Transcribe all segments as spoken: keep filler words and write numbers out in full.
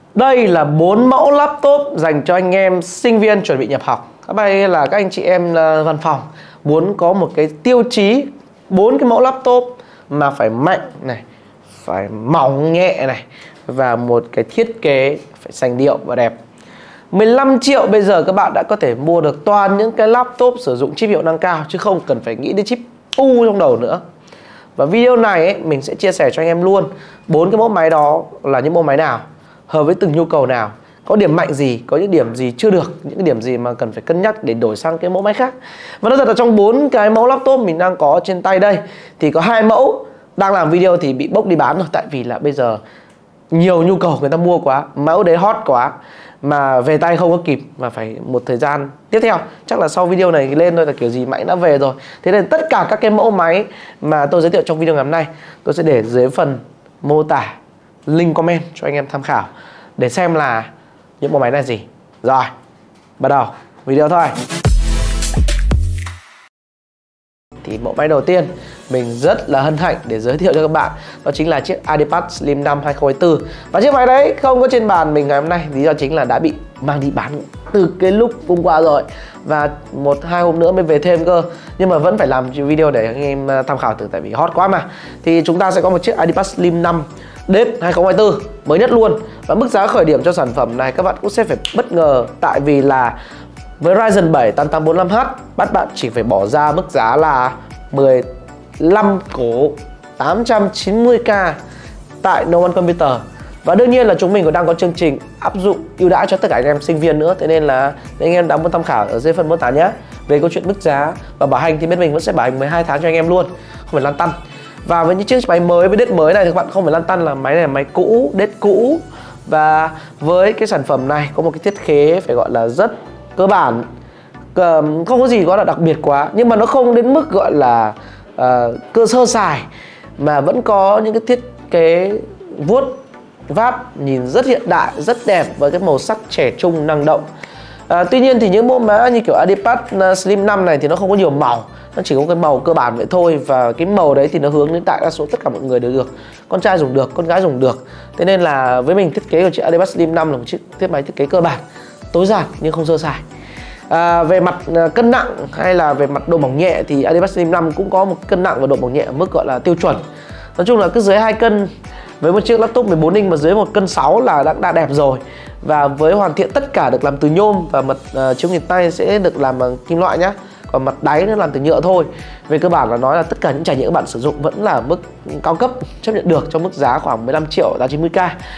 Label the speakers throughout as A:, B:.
A: Đây là bốn mẫu laptop dành cho anh em sinh viên chuẩn bị nhập học. Các bạn là các anh chị em văn phòng muốn có một cái tiêu chí bốn cái mẫu laptop mà phải mạnh này, phải mỏng nhẹ này, và một cái thiết kế phải sành điệu và đẹp. mười lăm triệu bây giờ các bạn đã có thể mua được toàn những cái laptop sử dụng chip hiệu năng cao, chứ không cần phải nghĩ đến chip u trong đầu nữa. Và video này ấy, mình sẽ chia sẻ cho anh em luôn bốn cái mẫu máy đó là những mẫu máy nào, hợp với từng nhu cầu nào, có điểm mạnh gì, có những điểm gì chưa được, những cái điểm gì mà cần phải cân nhắc để đổi sang cái mẫu máy khác. Và nói thật là trong bốn cái mẫu laptop mình đang có trên tay đây thì có hai mẫu đang làm video thì bị bốc đi bán rồi, tại vì là bây giờ nhiều nhu cầu người ta mua quá, mẫu đấy hot quá mà về tay không có kịp, mà phải một thời gian tiếp theo, chắc là sau video này lên thôi là kiểu gì máy đã về rồi. Thế nên tất cả các cái mẫu máy mà tôi giới thiệu trong video ngày hôm nay tôi sẽ để dưới phần mô tả, link comment cho anh em tham khảo để xem là những mẫu máy này gì. Rồi, bắt đầu video thôi. Thì mẫu máy đầu tiên mình rất là hân hạnh để giới thiệu cho các bạn, đó chính là chiếc IdeaPad Slim năm hai không hai tư. Và chiếc máy đấy không có trên bàn mình ngày hôm nay, lý do chính là đã bị mang đi bán từ cái lúc hôm qua rồi, và một hai hôm nữa mới về thêm cơ. Nhưng mà vẫn phải làm video để anh em tham khảo thử, tại vì hot quá mà. Thì chúng ta sẽ có một chiếc IdeaPad Slim năm Dev hai không hai tư mới nhất luôn. Và mức giá khởi điểm cho sản phẩm này các bạn cũng sẽ phải bất ngờ, tại vì là với Ryzen bảy tám tám bốn lăm H bắt bạn chỉ phải bỏ ra mức giá là mười lăm cổ tám trăm chín mươi k tại No One Computer. Và đương nhiên là chúng mình còn đang có chương trình áp dụng ưu đãi cho tất cả anh em sinh viên nữa. Thế nên là anh em đã muốn tham khảo ở dưới phần mô tả nhé. Về câu chuyện mức giá và bảo hành thì bên mình vẫn sẽ bảo hành mười hai tháng cho anh em luôn, không phải lăn tăn. Và với những chiếc máy mới với đết mới này thì các bạn không phải lăn tăn là máy này là máy cũ, đết cũ. Và với cái sản phẩm này có một cái thiết kế phải gọi là rất cơ bản, không có gì gọi là đặc biệt quá, nhưng mà nó không đến mức gọi là uh, cơ sơ sài, mà vẫn có những cái thiết kế vuốt vát nhìn rất hiện đại, rất đẹp với cái màu sắc trẻ trung năng động. À, tuy nhiên thì những mẫu mã như kiểu IdeaPad Slim năm này thì nó không có nhiều màu, nó chỉ có cái màu cơ bản vậy thôi, và cái màu đấy thì nó hướng đến đại đa số tất cả mọi người đều được, con trai dùng được, con gái dùng được. Thế nên là với mình thiết kế của chiếc IdeaPad Slim năm là một chiếc thiết máy thiết kế cơ bản, tối giản nhưng không sơ sài. À, về mặt cân nặng hay là về mặt độ mỏng nhẹ thì IdeaPad Slim năm cũng có một cân nặng và độ mỏng nhẹ ở mức gọi là tiêu chuẩn. Nói chung là cứ dưới hai cân với một chiếc laptop mười bốn inch mà dưới một cân sáu là đã, đã đẹp rồi. Và với hoàn thiện tất cả được làm từ nhôm, và mặt uh, chiếu nghịch tay sẽ được làm bằng kim loại nhá, còn mặt đáy nó làm từ nhựa thôi. Về cơ bản là nói là tất cả những trải nghiệm các bạn sử dụng vẫn là mức cao cấp, chấp nhận được trong mức giá khoảng mười lăm triệu tám trăm chín mươi k.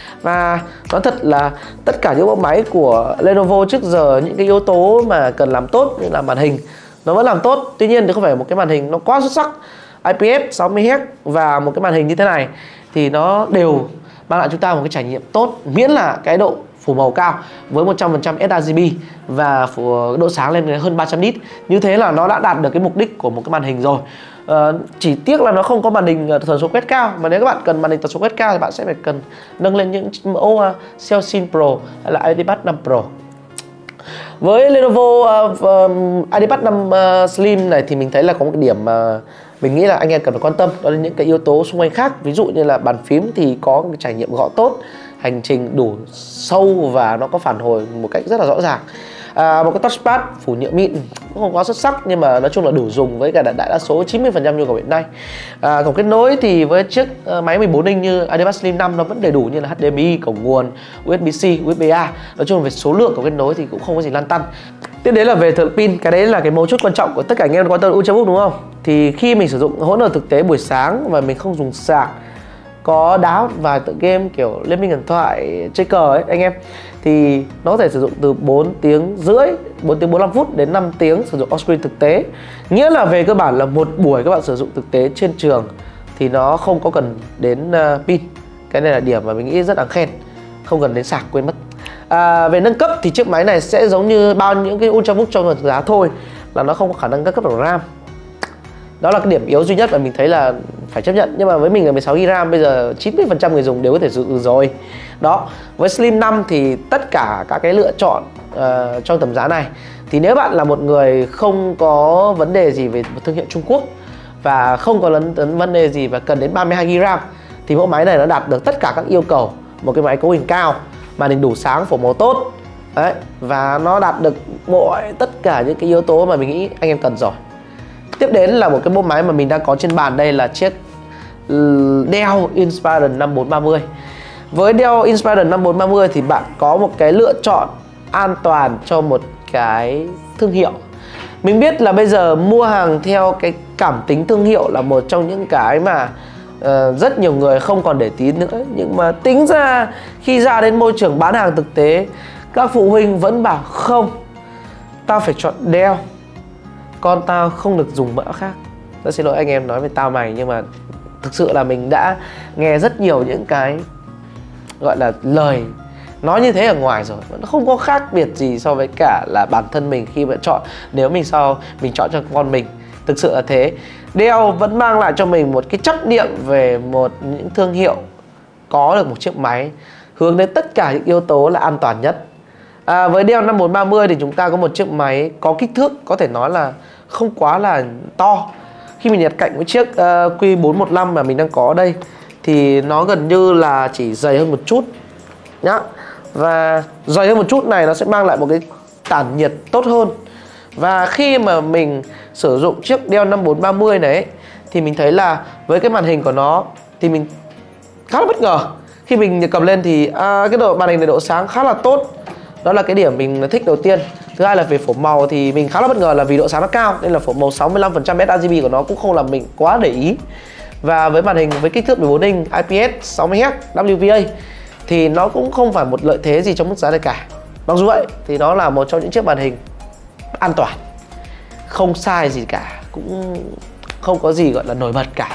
A: Và nói thật là tất cả những mẫu máy của Lenovo trước giờ, những cái yếu tố mà cần làm tốt như là màn hình nó vẫn làm tốt. Tuy nhiên thì không phải một cái màn hình nó quá xuất sắc, i pê ét sáu mươi héc và một cái màn hình như thế này thì nó đều mang lại chúng ta một cái trải nghiệm tốt, miễn là cái độ phủ màu cao với một trăm phần trăm sRGB và phủ độ sáng lên đến hơn ba trăm nit. Như thế là nó đã đạt được cái mục đích của một cái màn hình rồi. À, chỉ tiếc là nó không có màn hình tần số quét cao, mà nếu các bạn cần màn hình tần số quét cao thì bạn sẽ phải cần nâng lên những mẫu uh, Cellsin Pro hay là IdeaPad năm Pro. Với Lenovo uh, uh, IdeaPad năm uh, Slim này thì mình thấy là có một cái điểm mà uh, mình nghĩ là anh em cần phải quan tâm, đó là những cái yếu tố xung quanh khác. Ví dụ như là bàn phím thì có một cái trải nghiệm gõ tốt, hành trình đủ sâu và nó có phản hồi một cách rất là rõ ràng. À, một cái touchpad phủ nhựa mịn cũng không quá xuất sắc, nhưng mà nói chung là đủ dùng với cả đại đa số chín mươi phần trăm nhu cầu hiện nay. À, cổng kết nối thì với chiếc uh, máy mười bốn inch như IdeaPad Slim năm nó vẫn đầy đủ như là H D M I, cổng nguồn, u ét bê C, u ét bê A. Nói chung là về số lượng của kết nối thì cũng không có gì lăn tăn. Tiếp đến là về thời lượng pin, cái đấy là cái mấu chốt quan trọng của tất cả anh em quan tâm Ultrabook đúng không? Thì khi mình sử dụng hỗn hợp thực tế buổi sáng và mình không dùng sạc, có đá vài tựa game kiểu Liên minh huyền thoại, chơi cờ ấy anh em, thì nó có thể sử dụng từ bốn tiếng rưỡi, bốn tiếng bốn mươi lăm phút đến năm tiếng sử dụng on-screen thực tế. Nghĩa là về cơ bản là một buổi các bạn sử dụng thực tế trên trường thì nó không có cần đến uh, pin. Cái này là điểm mà mình nghĩ rất đáng khen, không cần đến sạc quên mất. À, về nâng cấp thì chiếc máy này sẽ giống như bao những cái Ultrabook trong giá thôi, là nó không có khả năng nâng cấp được RAM. Đó là cái điểm yếu duy nhất mà mình thấy là phải chấp nhận. Nhưng mà với mình là mười sáu gi ga bai bây giờ chín mươi phần trăm người dùng đều có thể sử dụng rồi. Đó, với Slim năm thì tất cả các cái lựa chọn uh, trong tầm giá này, thì nếu bạn là một người không có vấn đề gì về một thương hiệu Trung Quốc và không có lấn tấn vấn đề gì và cần đến ba mươi hai gi ga bai thì mẫu máy này nó đạt được tất cả các yêu cầu một cái máy cấu hình cao, màn hình đủ sáng, phổ màu tốt. Đấy, và nó đạt được mọi tất cả những cái yếu tố mà mình nghĩ anh em cần rồi. Tiếp đến là một cái bộ máy mà mình đang có trên bàn, đây là chiếc Dell Inspiron năm bốn ba mươi. Với Dell Inspiron năm bốn ba mươi thì bạn có một cái lựa chọn an toàn cho một cái thương hiệu. Mình biết là bây giờ mua hàng theo cái cảm tính thương hiệu là một trong những cái mà uh, rất nhiều người không còn để tín nữa. Nhưng mà tính ra khi ra đến môi trường bán hàng thực tế, các phụ huynh vẫn bảo không, tao phải chọn Dell, con tao không được dùng mã khác. Rất xin lỗi anh em nói về tao mày, nhưng mà thực sự là mình đã nghe rất nhiều những cái gọi là lời nói như thế ở ngoài rồi. Nó không có khác biệt gì so với cả là bản thân mình khi mà chọn. Nếu mình sau mình chọn cho con mình, thực sự là thế. Dell vẫn mang lại cho mình một cái chấp niệm về một những thương hiệu có được một chiếc máy hướng đến tất cả những yếu tố là an toàn nhất. À, với Dell năm bốn ba mươi thì chúng ta có một chiếc máy có kích thước có thể nói là không quá là to. Khi mình nhặt cạnh với chiếc uh, Q bốn một năm mà mình đang có ở đây thì nó gần như là chỉ dày hơn một chút nhá. Và dày hơn một chút này nó sẽ mang lại một cái tản nhiệt tốt hơn. Và khi mà mình sử dụng chiếc Dell năm bốn ba mươi này ấy, thì mình thấy là với cái màn hình của nó thì mình khá là bất ngờ. Khi mình cầm lên thì à, cái độ màn hình này độ sáng khá là tốt. Đó là cái điểm mình thích đầu tiên. Thứ hai là về phổ màu thì mình khá là bất ngờ là vì độ sáng nó cao nên là phổ màu sáu mươi lăm phần trăm sRGB của nó cũng không làm mình quá để ý. Và với màn hình với kích thước mười bốn inch I P S sáu mươi héc W V A thì nó cũng không phải một lợi thế gì trong mức giá này cả. Mặc dù vậy thì nó là một trong những chiếc màn hình an toàn, không sai gì cả, cũng không có gì gọi là nổi bật cả.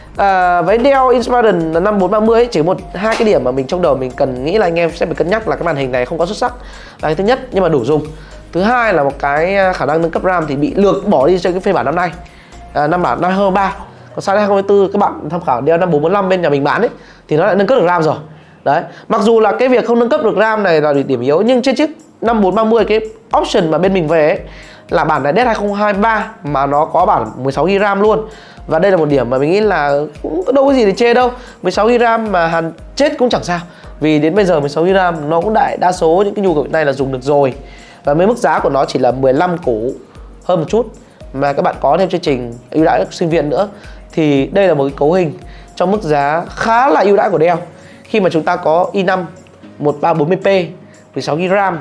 A: À, với Dell Inspiron năm bốn ba mươi ấy, chỉ một hai cái điểm mà mình trong đầu mình cần nghĩ là anh em sẽ phải cân nhắc là cái màn hình này không có xuất sắc là cái thứ nhất, nhưng mà đủ dùng. Thứ hai là một cái khả năng nâng cấp RAM thì bị lược bỏ đi cho cái phiên bản năm nay, à, năm bản năm hai ba. Còn sang đến hai không hai tư các bạn tham khảo Dell năm bốn bốn năm bên nhà mình bán ấy thì nó lại nâng cấp được RAM rồi. Đấy, mặc dù là cái việc không nâng cấp được RAM này là điểm yếu, nhưng trên chiếc năm bốn ba mươi cái option mà bên mình về ấy, là bản này D hai không hai ba mà nó có bản mười sáu gi ga bai RAM luôn. Và đây là một điểm mà mình nghĩ là cũng đâu có gì để chê đâu. mười sáu gi ga bai RAM mà hàn chết cũng chẳng sao, vì đến bây giờ mười sáu gi ga bai RAM nó cũng đại đa số những cái nhu cầu hiện nay là dùng được rồi. Và với mức giá của nó chỉ là mười lăm củ hơn một chút, mà các bạn có thêm chương trình ưu đãi sinh viên nữa, thì đây là một cái cấu hình trong mức giá khá là ưu đãi của Dell. Khi mà chúng ta có i năm một ba bốn mươi P mười sáu gi ga bai RAM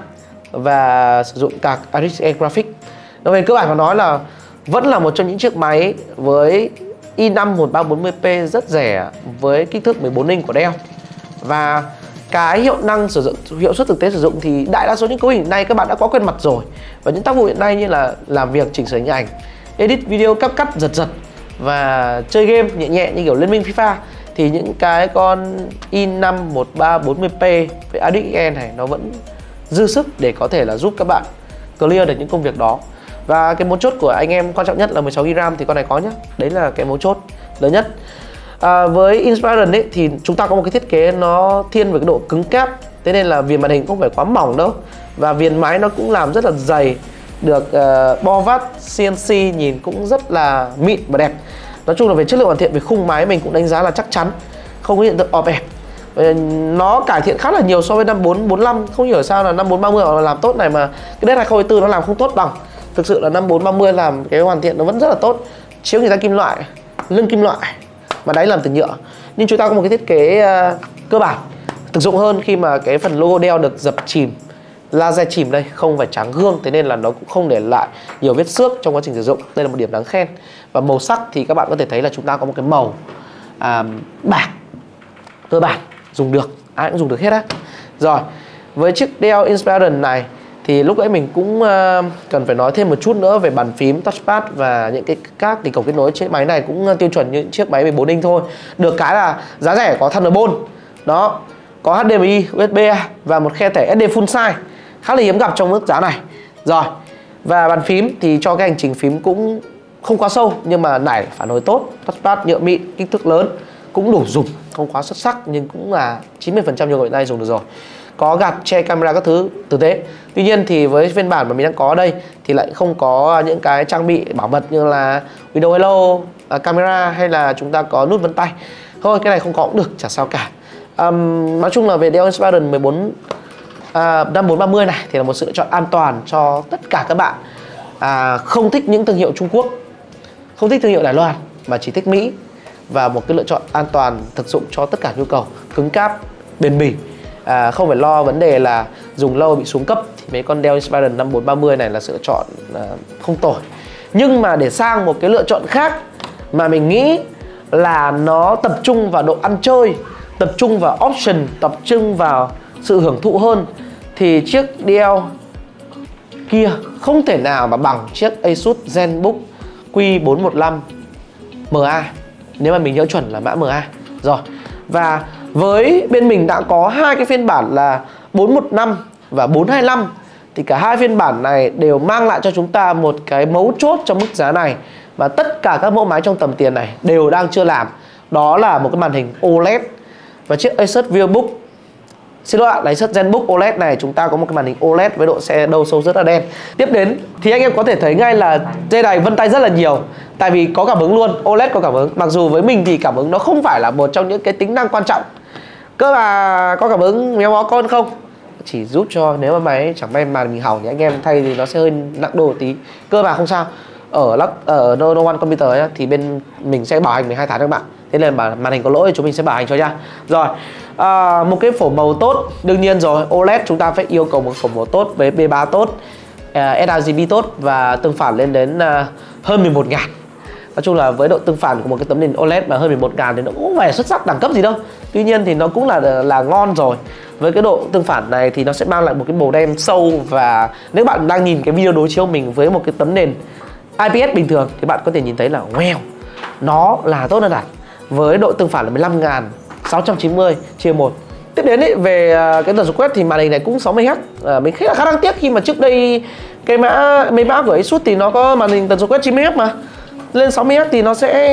A: và sử dụng card R T X Graphics. Nó về cơ bản mà nói là vẫn là một trong những chiếc máy với i năm một ba bốn mươi P rất rẻ với kích thước mười bốn inch của Dell. Và cái hiệu năng sử dụng, hiệu suất thực tế sử dụng thì đại đa số những cấu hình này các bạn đã có quen mặt rồi. Và những tác vụ hiện nay như là làm việc, chỉnh sửa hình ảnh, edit video, cáp cắt giật giật và chơi game nhẹ nhẹ như kiểu Liên minh FIFA thì những cái con i năm một ba bốn mươi P với R T X này nó vẫn dư sức để có thể là giúp các bạn clear được những công việc đó. Và cái mấu chốt của anh em quan trọng nhất là mười sáu gi ga bai RAM thì con này có nhá. Đấy là cái mấu chốt lớn nhất. À, với Inspiron ấy thì chúng ta có một cái thiết kế nó thiên về cái độ cứng cáp, thế nên là viền màn hình không phải quá mỏng đâu. Và viền máy nó cũng làm rất là dày, được uh, bo vát C N C nhìn cũng rất là mịn và đẹp. Nói chung là về chất lượng hoàn thiện, về khung máy mình cũng đánh giá là chắc chắn, không có hiện tượng ọp ẹp. Nó cải thiện khá là nhiều so với năm bốn bốn lăm. Không hiểu sao là năm bốn ba mươi họ làm tốt này mà cái D hai không hai tư nó làm không tốt bằng. Thực sự là năm bốn ba mươi làm cái hoàn thiện nó vẫn rất là tốt. Chiếu người ta kim loại, lưng kim loại mà đáy làm từ nhựa. Nhưng chúng ta có một cái thiết kế uh, cơ bản thực dụng hơn khi mà cái phần logo Dell được dập chìm, laser chìm đây, không phải tráng gương, thế nên là nó cũng không để lại nhiều vết xước trong quá trình sử dụng. Đây là một điểm đáng khen. Và màu sắc thì các bạn có thể thấy là chúng ta có một cái màu à, bạc cơ bản, dùng được, ai cũng dùng được hết á. Rồi, với chiếc Dell Inspiron này thì lúc nãy mình cũng uh, cần phải nói thêm một chút nữa về bàn phím, touchpad và những cái các cái cổng kết nối. Chiếc máy này cũng tiêu chuẩn như chiếc máy mười bốn inch thôi. Được cái là giá rẻ, có Thunderbolt, đó, có H D M I, U S B A và một khe thẻ S D full size, khá là hiếm gặp trong mức giá này. Rồi, và bàn phím thì cho cái hành trình phím cũng không quá sâu nhưng mà nảy phản hồi tốt, touchpad nhựa mịn, kích thước lớn, cũng đủ dùng, không quá xuất sắc nhưng cũng là chín mươi phần trăm nhu cầu hiện nay dùng được rồi. Có gạt che camera các thứ tử tế. Tuy nhiên thì với phiên bản mà mình đang có ở đây thì lại không có những cái trang bị bảo mật như là Windows Hello, camera hay là chúng ta có nút vân tay. Thôi cái này không có cũng được, chả sao cả. um, nói chung là về Dell Inspiron mười bốn à, năm bốn ba mươi này thì là một sự lựa chọn an toàn cho tất cả các bạn à, không thích những thương hiệu Trung Quốc, không thích thương hiệu Đài Loan mà chỉ thích Mỹ, và một cái lựa chọn an toàn thực dụng cho tất cả nhu cầu cứng cáp, bền bỉ, à, không phải lo vấn đề là dùng lâu bị xuống cấp. Thì mấy con Dell Inspiron năm bốn ba mươi này là sự lựa chọn à, không tồi. Nhưng mà để sang một cái lựa chọn khác mà mình nghĩ là nó tập trung vào độ ăn chơi, tập trung vào option, tập trung vào sự hưởng thụ hơn, thì chiếc Dell kia không thể nào mà bằng chiếc Asus ZenBook Q bốn một lăm M A, nếu mà mình nhớ chuẩn là mã M A rồi. Và với bên mình đã có hai cái phiên bản là bốn một năm và bốn hai lăm, thì cả hai phiên bản này đều mang lại cho chúng ta một cái mấu chốt trong mức giá này, và tất cả các mẫu máy trong tầm tiền này đều đang chưa làm. Đó là một cái màn hình ô led. Và chiếc Asus VivoBook, xin lỗi ạ, là Asus ZenBook ô led này chúng ta có một cái màn hình ô led với độ xe đâu sâu rất là đen. Tiếp đến thì anh em có thể thấy ngay là dây đài vân tay rất là nhiều, tại vì có cảm ứng luôn, ô led có cảm ứng. Mặc dù với mình thì cảm ứng nó không phải là một trong những cái tính năng quan trọng. Cơ mà có cảm ứng méo mó con không, chỉ giúp cho nếu mà máy chẳng may mà mình hỏng thì anh em thay thì nó sẽ hơi nặng đô một tí. Cơ mà không sao. Ở ở No, no One Computer ấy, thì bên mình sẽ bảo hành mười hai tháng các bạn. Thế nên mà màn hình có lỗi thì chúng mình sẽ bảo hành cho nha. Rồi à, một cái phổ màu tốt, đương nhiên rồi, ô led chúng ta phải yêu cầu một phổ màu tốt với B ba tốt, uh, sRGB tốt và tương phản lên đến uh, hơn mười một ngàn. Nói chung là với độ tương phản của một cái tấm nền ô led mà hơn mười một ngàn thì nó cũng không phải xuất sắc đẳng cấp gì đâu. Tuy nhiên thì nó cũng là là ngon rồi. Với cái độ tương phản này thì nó sẽ mang lại một cái màu đen sâu, và nếu bạn đang nhìn cái video đối chiếu mình với một cái tấm nền I P S bình thường thì bạn có thể nhìn thấy là wow, nó là tốt hơn hẳn. Với độ tương phản là mười lăm nghìn sáu trăm chín mươi chia một. Tiếp đến ấy, về cái tần số quét thì màn hình này cũng sáu mươi héc. à, Mình khá là khá đáng tiếc khi mà trước đây cái mã mấy mã của Asus thì nó có màn hình tần số quét chín mươi héc mà lên sáu mươi héc thì nó sẽ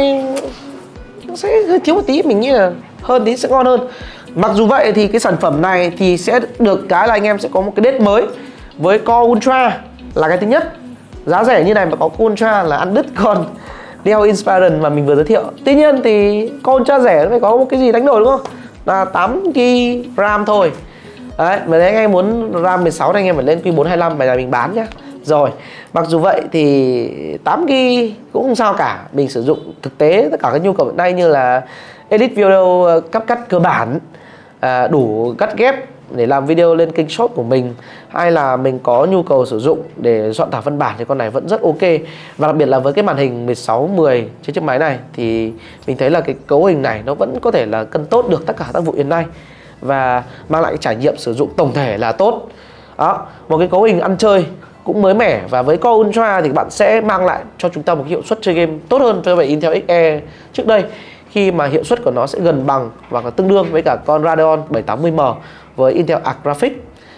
A: nó sẽ hơi thiếu một tí. Mình nghĩ là hơn tí sẽ ngon hơn. Mặc dù vậy thì cái sản phẩm này thì sẽ được cái là anh em sẽ có một cái đết mới với Core Ultra là cái thứ nhất. Giá rẻ như này mà có Core Ultra là ăn đứt con Dell Inspiron mà mình vừa giới thiệu. Tuy nhiên thì Core Ultra rẻ nó phải có một cái gì đánh đổi đúng không? Là tám gi bi RAM thôi. Đấy, mà nếu anh em muốn RAM mười sáu thì anh em phải lên Q bốn hai lăm bài là mình bán nhá. Rồi, mặc dù vậy thì tám gi bi cũng không sao cả. Mình sử dụng thực tế tất cả các nhu cầu hiện nay như là edit video cắt cắt cơ bản, à, đủ cắt ghép để làm video lên kênh shop của mình, hay là mình có nhu cầu sử dụng để soạn thảo văn bản thì con này vẫn rất ok. Và đặc biệt là với cái màn hình mười sáu mười trên chiếc máy này thì mình thấy là cái cấu hình này nó vẫn có thể là cân tốt được tất cả tác vụ hiện nay và mang lại cái trải nghiệm sử dụng tổng thể là tốt. Đó, một cái cấu hình ăn chơi cũng mới mẻ, và với Core Ultra thì bạn sẽ mang lại cho chúng ta một cái hiệu suất chơi game tốt hơn so với Intel ích e trước đây, khi mà hiệu suất của nó sẽ gần bằng hoặc là tương đương với cả con Radeon bảy tám mươi M với Intel Arc Graphics.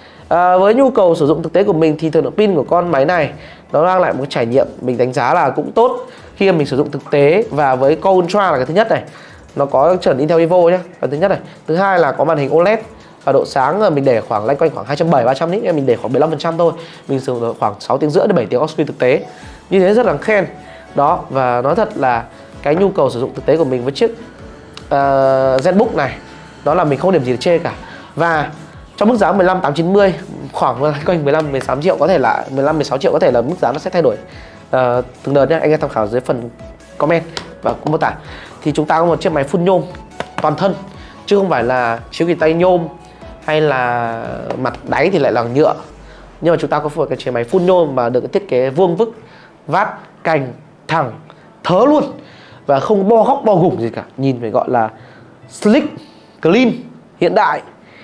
A: À, với nhu cầu sử dụng thực tế của mình thì thời lượng pin của con máy này nó mang lại một trải nghiệm mình đánh giá là cũng tốt khi mà mình sử dụng thực tế. Và với Core Ultra là cái thứ nhất này, nó có chuẩn Intel Evo nhé, là thứ nhất này. Thứ hai là có màn hình ô led và độ sáng mình để khoảng loanh quanh khoảng hai trăm bảy mươi ba trăm nit, mình để khoảng bảy mươi lăm phần trăm thôi. Mình sử dụng khoảng sáu tiếng rưỡi đến bảy tiếng off screen thực tế. Như thế rất là khen. Đó, và nói thật là cái nhu cầu sử dụng thực tế của mình với chiếc uh, ZenBook này đó là mình không điểm gì để chê cả. Và trong mức giá mười lăm tám chín mươi, khoảng quanh mười lăm mười sáu triệu, có thể là mười lăm mười sáu triệu, có thể là mức giá nó sẽ thay đổi uh, từng đợt nhé. Anh em tham khảo dưới phần comment và cũng mô tả. Thì chúng ta có một chiếc máy full nhôm toàn thân, chứ không phải là chiếu ghi tay nhôm hay là mặt đáy thì lại là nhựa. Nhưng mà chúng ta có một cái chiếc máy full nhôm mà được thiết kế vuông vức, vát, cành, thẳng, thớ luôn, và không bo góc bo gủng gì cả. Nhìn phải gọi là slick, clean, hiện đại.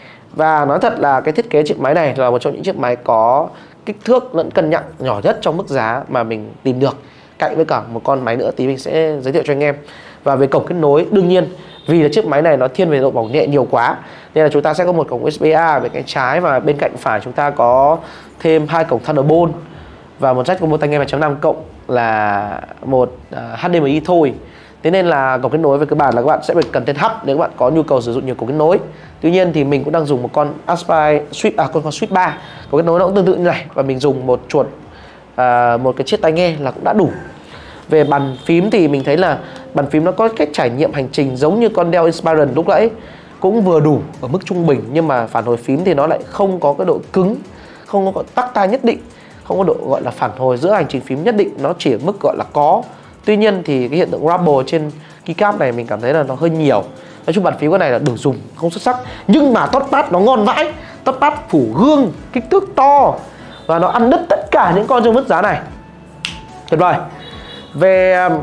A: Và nói thật là cái thiết kế chiếc máy này là một trong những chiếc máy có kích thước lẫn cân nặng nhỏ nhất trong mức giá mà mình tìm được, cạnh với cả một con máy nữa tí mình sẽ giới thiệu cho anh em. Và về cổng kết nối, đương nhiên vì là chiếc máy này nó thiên về độ mỏng nhẹ nhiều quá nên là chúng ta sẽ có một cổng u ét bê A bên cạnh trái, và bên cạnh phải chúng ta có thêm hai cổng Thunderbolt và một jack combo tai nghe ba chấm năm cộng là một uh, H D M I thôi. Thế nên là cổng kết nối về cơ bản là các bạn sẽ phải cần tên hub nếu các bạn có nhu cầu sử dụng nhiều cổng kết nối. Tuy nhiên thì mình cũng đang dùng một con Aspire Switch, à con con Switch ba, cổng kết nối nó cũng tương tự như này, và mình dùng một chuột uh, một cái chiếc tai nghe là cũng đã đủ. Về bàn phím thì mình thấy là bàn phím nó có cách trải nghiệm hành trình giống như con Dell Inspiron lúc nãy, cũng vừa đủ ở mức trung bình, nhưng mà phản hồi phím thì nó lại không có cái độ cứng, không có tắc tai nhất định, không có độ gọi là phản hồi giữa hành trình phím nhất định, nó chỉ ở mức gọi là có. Tuy nhiên thì cái hiện tượng rumble trên keycap này mình cảm thấy là nó hơi nhiều. Nói chung bàn phím cái này là đủ dùng, không xuất sắc, nhưng mà touchpad nó ngon vãi. Touchpad phủ gương, kích thước to và nó ăn đứt tất cả những con trong mức giá này, tuyệt vời. Về um,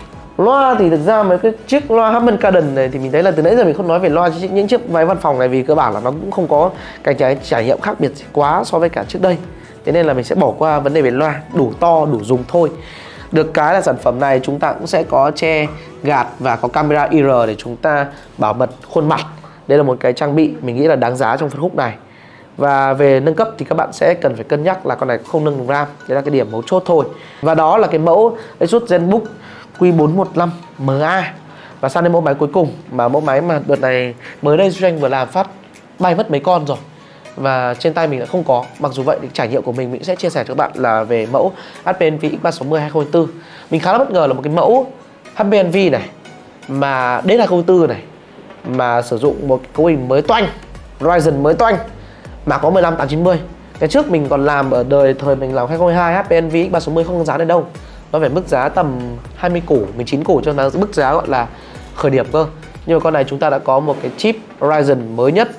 A: loa thì thực ra mấy cái chiếc loa Harman Kardon này thì mình thấy là từ nãy giờ mình không nói về loa những chiếc máy văn phòng này, vì cơ bản là nó cũng không có cái trải, trải nghiệm khác biệt quá so với cả trước đây. Thế nên là mình sẽ bỏ qua vấn đề về loa, đủ to, đủ dùng thôi. Được cái là sản phẩm này chúng ta cũng sẽ có che gạt và có camera i rờ để chúng ta bảo mật khuôn mặt. Đây là một cái trang bị mình nghĩ là đáng giá trong phân khúc này. Và về nâng cấp thì các bạn sẽ cần phải cân nhắc là con này không nâng RAM. Đây là cái điểm mấu chốt thôi. Và đó là cái mẫu Asus ZenBook Q bốn một lăm M A. Và sang đến mẫu máy cuối cùng, mà mẫu máy mà đợt này mới đây Duy Anh vừa làm phát bay mất mấy con rồi, và trên tay mình lại không có. Mặc dù vậy thì trải nghiệm của mình mình sẽ chia sẻ cho các bạn là về mẫu hát pê en vê X ba sáu mươi hai không hai tư. Mình khá là bất ngờ là một cái mẫu hát pê en vê này mà đến hai không hai tư này mà sử dụng một cấu hình mới toanh, Ryzen mới toanh mà có mười lăm tám chín mươi. Cái trước mình còn làm ở đời thời mình làm hai không hai hai, hát pê en vê X ba sáu mươi không có giá này đâu. Nó phải mức giá tầm hai mươi củ, mười chín củ cho nó mức giá gọi là khởi điểm cơ. Nhưng mà con này chúng ta đã có một cái chip Ryzen mới nhất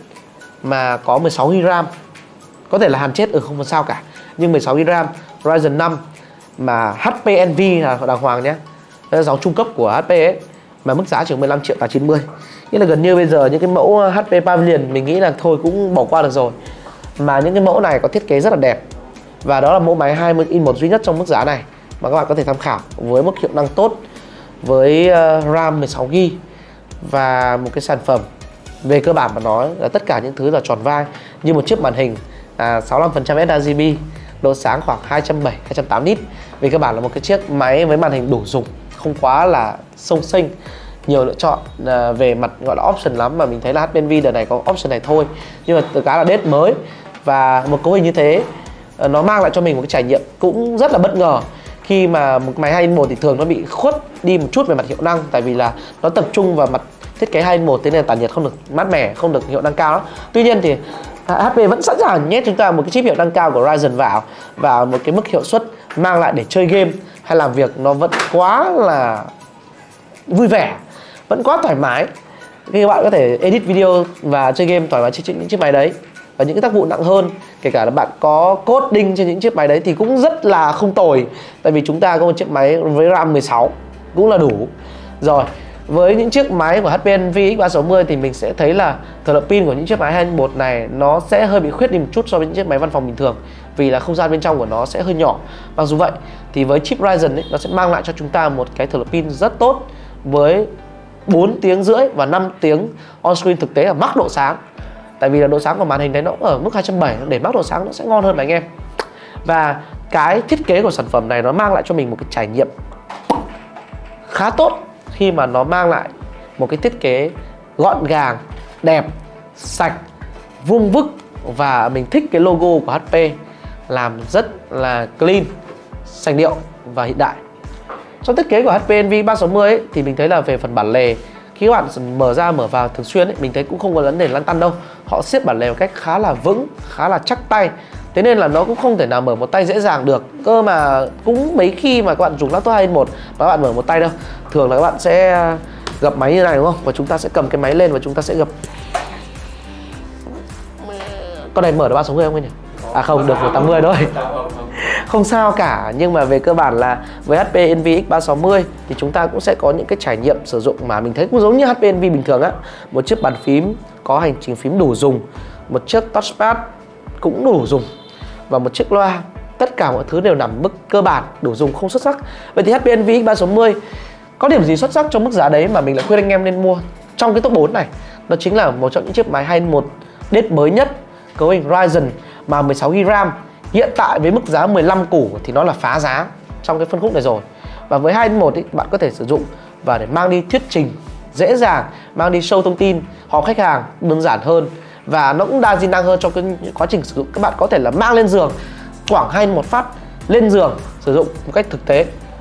A: mà có mười sáu gi ga bai RAM. Có thể là hàn chết ở ừ, không có sao cả. Nhưng mười sáu gi ga bai RAM Ryzen năm mà hát pê en vê là đàng hoàng nhé. Đây là dòng trung cấp của hát pê ấy, mà mức giá chỉ mười lăm triệu tám chín mươi. Nghĩa là gần như bây giờ những cái mẫu hát pê Pavilion mình nghĩ là thôi cũng bỏ qua được rồi. Mà những cái mẫu này có thiết kế rất là đẹp. Và đó là mẫu máy hai mươi in một duy nhất trong mức giá này mà các bạn có thể tham khảo, với một hiệu năng tốt, với RAM mười sáu gi ga bai và một cái sản phẩm về cơ bản mà nói là tất cả những thứ là tròn vai, như một chiếc màn hình à, sáu mươi lăm phần trăm sRGB, độ sáng khoảng hai trăm bảy mươi hai trăm tám mươi nit. Về cơ bản là một cái chiếc máy với màn hình đủ dùng, không quá là sông xênh, nhiều lựa chọn à, về mặt gọi là option lắm, mà mình thấy là hát pê en vê đợt này có option này thôi. Nhưng mà từ cái là đét mới và một cấu hình như thế, nó mang lại cho mình một cái trải nghiệm cũng rất là bất ngờ. Khi mà một máy hai in một thì thường nó bị khuất đi một chút về mặt hiệu năng, tại vì là nó tập trung vào mặt thiết kế hai in một, thế nên tản nhiệt không được mát mẻ, không được hiệu năng cao đó. Tuy nhiên thì hát pê vẫn sẵn sàng nhét chúng ta một cái chip hiệu năng cao của Ryzen vào, và một cái mức hiệu suất mang lại để chơi game hay làm việc nó vẫn quá là vui vẻ, vẫn quá thoải mái. Khi các bạn có thể edit video và chơi game thoải mái trên những chiếc máy đấy. Và những cái tác vụ nặng hơn, kể cả là bạn có coding trên những chiếc máy đấy thì cũng rất là không tồi. Tại vì chúng ta có một chiếc máy với RAM mười sáu cũng là đủ. Rồi, với những chiếc máy của hát pê en vê X ba sáu mươi thì mình sẽ thấy là thời lượng pin của những chiếc máy hai in một này nó sẽ hơi bị khuyết đi một chút so với những chiếc máy văn phòng bình thường, vì là không gian bên trong của nó sẽ hơi nhỏ. Mặc dù vậy thì với chip Ryzen ấy, nó sẽ mang lại cho chúng ta một cái thời lượng pin rất tốt, với bốn tiếng rưỡi và năm tiếng on screen thực tế ở max độ sáng. Tại vì là độ sáng của màn hình đấy nó ở mức hai trăm bảy mươi, để max độ sáng nó sẽ ngon hơn mà anh em. Và cái thiết kế của sản phẩm này nó mang lại cho mình một cái trải nghiệm khá tốt, khi mà nó mang lại một cái thiết kế gọn gàng, đẹp, sạch, vuông vức. Và mình thích cái logo của hát pê làm rất là clean, sành điệu và hiện đại. Trong thiết kế của hát pê en vê ba sáu mươi ấy, thì mình thấy là về phần bản lề, khi các bạn mở ra mở vào thường xuyên ấy, mình thấy cũng không có vấn đề lăn tăn đâu. Họ siết bản lề một cách khá là vững, khá là chắc tay. Thế nên là nó cũng không thể nào mở một tay dễ dàng được. Cơ mà cũng mấy khi mà các bạn dùng laptop hai in một mà các bạn mở một tay đâu. Thường là các bạn sẽ gập máy như này đúng không? Và chúng ta sẽ cầm cái máy lên và chúng ta sẽ gập. Con này mở được ba sáu mươi không anh nhỉ? À không, được một tám mươi thôi. Không sao cả, nhưng mà về cơ bản là với hát pê en vê X ba sáu mươi thì chúng ta cũng sẽ có những cái trải nghiệm sử dụng mà mình thấy cũng giống như hát pê en vê bình thường á. Một chiếc bàn phím có hành trình phím đủ dùng, một chiếc touchpad cũng đủ dùng, và một chiếc loa. Tất cả mọi thứ đều nằm mức cơ bản, đủ dùng, không xuất sắc. Vậy thì hát pê en vê X ba sáu mươi có điểm gì xuất sắc trong mức giá đấy mà mình lại khuyên anh em nên mua trong cái top bốn này? Đó chính là một trong những chiếc máy hai in một đét mới nhất, cấu hình Ryzen mà mười sáu gi ga bai RAM. Hiện tại với mức giá mười lăm củ thì nó là phá giá trong cái phân khúc này rồi. Và với hai in một ý, bạn có thể sử dụng và để mang đi thuyết trình dễ dàng, mang đi show thông tin, họp khách hàng đơn giản hơn. Và nó cũng đa di năng hơn trong cái quá trình sử dụng. Các bạn có thể là mang lên giường, quảng hai in một phát lên giường sử dụng một cách thực tế.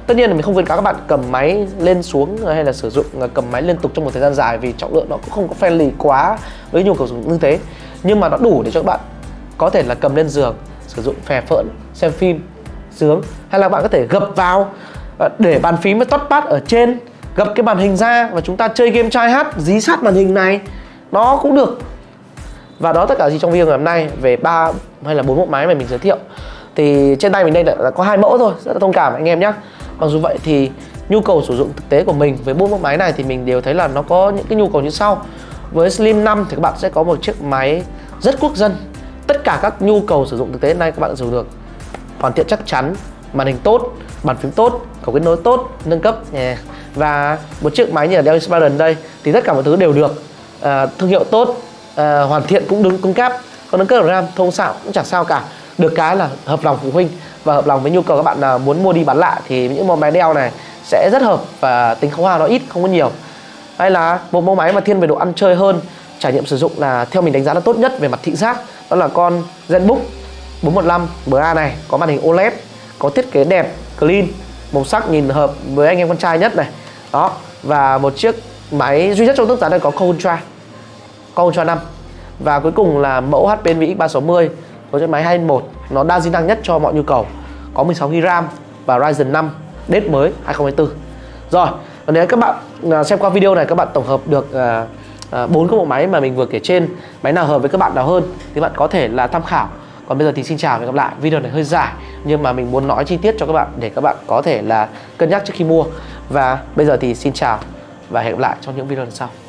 A: Tất nhiên là mình không khuyến cáo các bạn cầm máy lên xuống hay là sử dụng cầm máy liên tục trong một thời gian dài, vì trọng lượng nó cũng không có friendly quá với nhu cầu sử dụng như thế. Nhưng mà nó đủ để cho các bạn có thể là cầm lên giường, sử dụng phè phỡn, xem phim sướng. Hay là bạn có thể gập vào để bàn phím với touchpad ở trên, gập cái màn hình ra và chúng ta chơi game trai hát dí sát màn hình này, nó cũng được. Và đó tất cả gì trong video ngày hôm nay về ba hay là bốn mẫu máy mà mình giới thiệu. Thì trên tay mình đây là có hai mẫu thôi, rất là thông cảm anh em nhé. Mặc dù vậy thì nhu cầu sử dụng thực tế của mình với bốn mẫu máy này thì mình đều thấy là nó có những cái nhu cầu như sau. Với Slim năm thì các bạn sẽ có một chiếc máy rất quốc dân. Tất cả các nhu cầu sử dụng thực tế này các bạn dùng được. Hoàn thiện chắc chắn, màn hình tốt, bàn phím tốt, cầu kết nối tốt, nâng cấp yeah. Và một chiếc máy như là Dell Inspiron đây thì tất cả mọi thứ đều được. À, thương hiệu tốt, à, hoàn thiện cũng đứng cứng cáp, có nâng cấp RAM, thông xạo cũng chẳng sao cả. Được cái là hợp lòng phụ huynh và hợp lòng với nhu cầu các bạn nào muốn mua đi bán lại thì những mẫu máy Dell này sẽ rất hợp và tính khấu hao nó ít, không có nhiều. Hay là một mẫu máy mà thiên về độ ăn chơi hơn, trải nghiệm sử dụng là theo mình đánh giá là tốt nhất về mặt thị giác, đó là con ZenBook bốn một lăm M A này, có màn hình ô led, có thiết kế đẹp, clean, màu sắc nhìn hợp với anh em con trai nhất này. Đó, và một chiếc máy duy nhất trong tước giá đây có Core Ultra, Core Ultra năm. Và cuối cùng là mẫu hát pê en vê X ba sáu mươi với chiếc máy hai nhân một, nó đa di năng nhất cho mọi nhu cầu, có mười sáu gi-ga-bai RAM và Ryzen năm date mới hai không hai tư. Rồi, và nếu các bạn xem qua video này các bạn tổng hợp được bốn cái bộ máy mà mình vừa kể trên, máy nào hợp với các bạn nào hơn thì bạn có thể là tham khảo. Còn bây giờ thì xin chào và hẹn gặp lại. Video này hơi dài nhưng mà mình muốn nói chi tiết cho các bạn để các bạn có thể là cân nhắc trước khi mua. Và bây giờ thì xin chào và hẹn gặp lại trong những video lần sau.